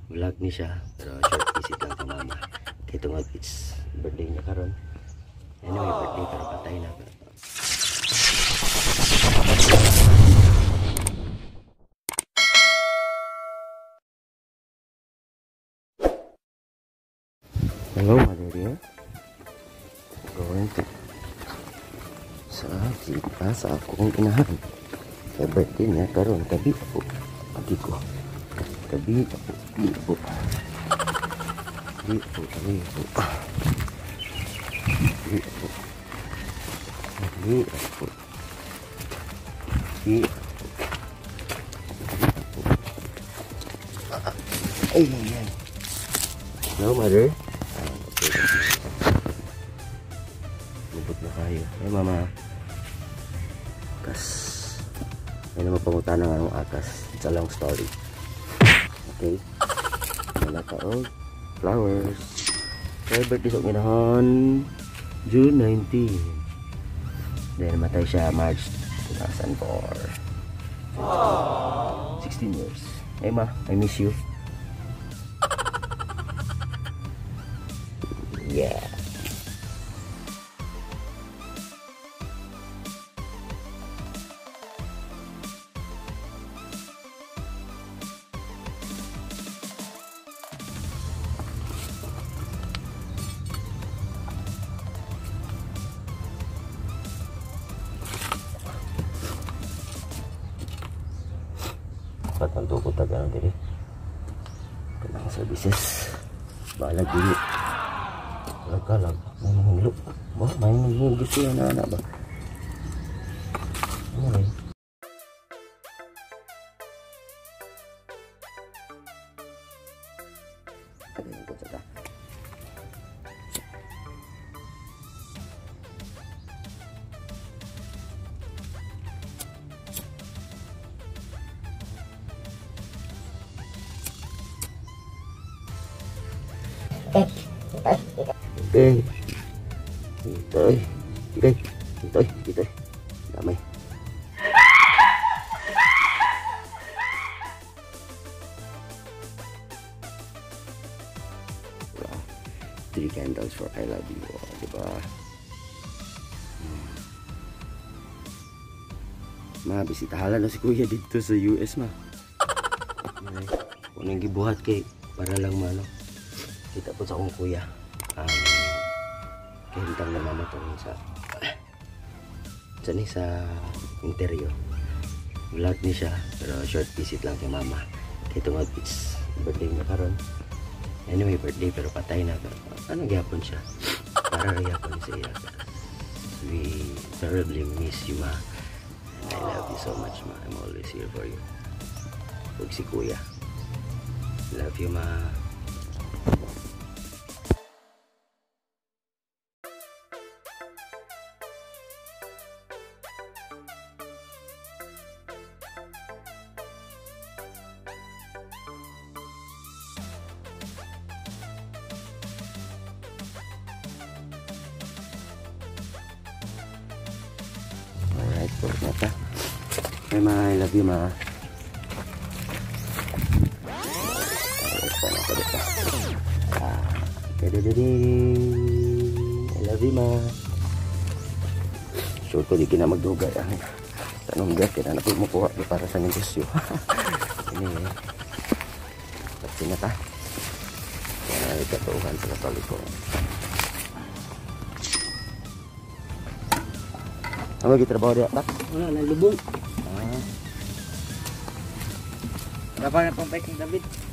vlog ni siya pero short visit lang sa mama kay tungod it's birthday niya karon. Anyway, birthday pero patay na. Hello, mother dear. Going to sa kita sa akong inahan. Kaya birthday niya karon tabi po. Pagi ko. Tabi po. Tabi po. Tabi po. Tabi po. Tabi po. Tabi po. Tabi po. Ay, ay, ay. Hello, mother. Lubot na kayo. Ay, mama. Akas. Ay naman pangutan ng anong akas. It's a long story. Okay. Wala ka old flowers. Kaya birthday sa minahan June 19. Then matay siya March 2004. 16 years. Hey ma, I miss you. Yeah. Patanto ko taga ng diri. Kanang services. Balag dili. Kalag may manghilo ba may manghilo siya na anak ba okay. Ada yang kau cakap Okay. Itoy. Itoy. Itoy. Itoy. Damay. Wow. 3 candles for I love you. Oh, diba? Ma, bisitahalan na si kuya dito sa US, ma. Kung nang gibuhat kay para lang mano. Kita po sa akong kuya. Hintang na mama to sa interior. Vlog ni siya pero short visit lang kay mama. Kay tungod it's birthday niya karon. Anyway, birthday pero patay na. Pero ano gyapon siya? Para gyapon sa iya. We terribly miss you, ma. And I love you so much, ma. I'm always here for you. Huwag si kuya. Love you, ma. Alright po, mata. Hey ma, I love you ma. I love you ma. Sure ko di kina magdugay. Tanong dyan, kinanapin mo kuha para sa negosyo. Ini pati na ta. Kaya ikatuhan sa katoliko. Ano gitrabaho dia, Pak? Wala, nalubong. Dapat na pang packing David.